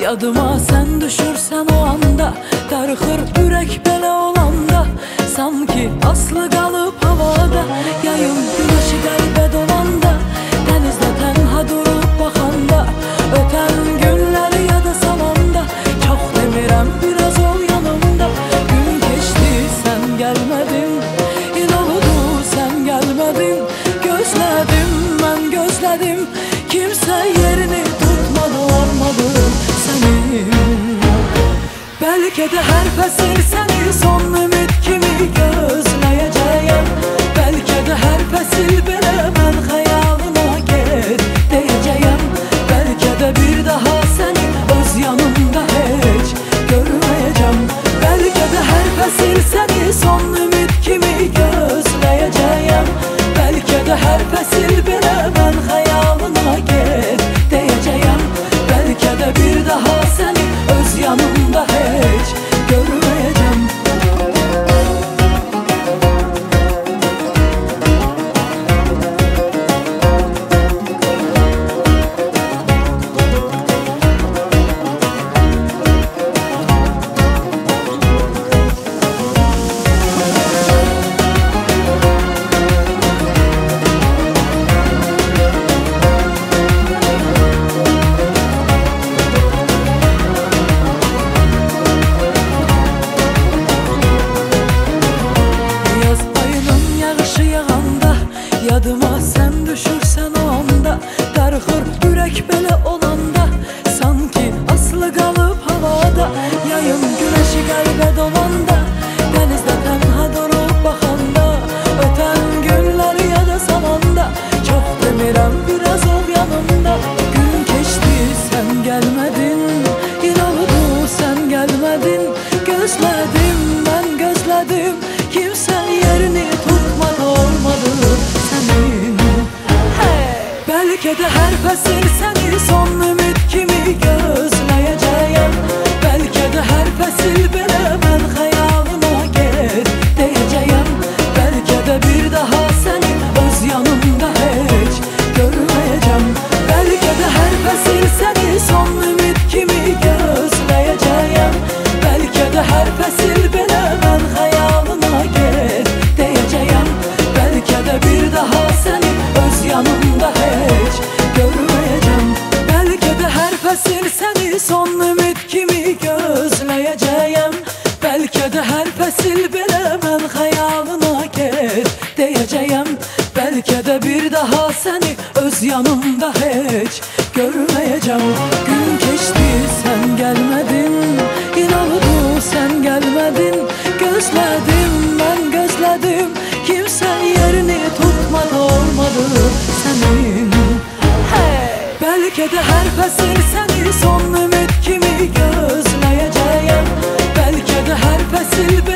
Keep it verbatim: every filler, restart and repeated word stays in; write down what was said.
Yadıma sen düşürsen o anda, darıxır ürək belə olanda, sanki aslı qalıb havada. Yayın güneşi qəlbə dolanda, dənizdə tənha durub baxanda, ötən günləri yada salanda, çox demirəm biraz ol yanımda. Gün keçdi sen gəlmədin, il oldu sen gəlmədin. Gözlədim mən gözlədim, kimsə yerini tutmadı, olmadı sənin. Bəlkə də hər fəsil səni son ümid kimi gözləyəcəyəm. Bəlkə də hər fəsil belə mən xəyalına get deyəcəyəm. Bəlkə də bir daha səni öz yanımda heç görməyəcəm. Bəlkə də hər fəsil səni son ümid kimi gözləyəcəyəm. Bəlkə də hər fəsil belə mən xəyalına get deyəcəyəm. Bəlkə də bir daha səni öz yanımda heç görməyəcəm. Yadıma sen düşürsen o anda, darıxır ürək belə olanda, sanki aslı qalıb havada. Yayın güneşi qəlbə dolanda, dənizdə tənha durub baxanda, ötən günləri yada salanda, çox demirəm biraz ol yanımda. Gün keçdi sen gəlmədin, il oldu sen gəlmədin. Gözlədim mən gözlədim, kimsə yerini tutmadı, olmadı sənin. Bəlkə də hər fəsil səni son ümid kimi gözləyəcəyəm. Bəlkə də hər fəsil belə mən xəyalına get deyəcəyəm. Bəlkə də bir daha səni öz yanımda heç görməyəcəm. Bəlkə də hər fəsil səni son ümid kimi gözləyəcəyəm. Bəlkə də hər fəsil belə mən xəyalına get deyəcəyəm. Bəlkə də bir daha səni öz yanımda heç görməyəcəm. Bəlkə də hər fəsil səni son ümid kimi gözləyəcəyəm. Bəlkə də hər fəsil belə mən xəyalına get deyəcəyəm. Bəlkə də bir daha səni öz yanımda heç görməyəcəm. Gün keçdi sen gəlmədin, il oldu sen gəlmədin. Gözlədim mən gözlədim, kimsə yerini tutmadı, olmadı sənin. Bəlkə də hər fəsil səni son ümid kimi gözləyəcəyəm. Bəlkə də hər fəsil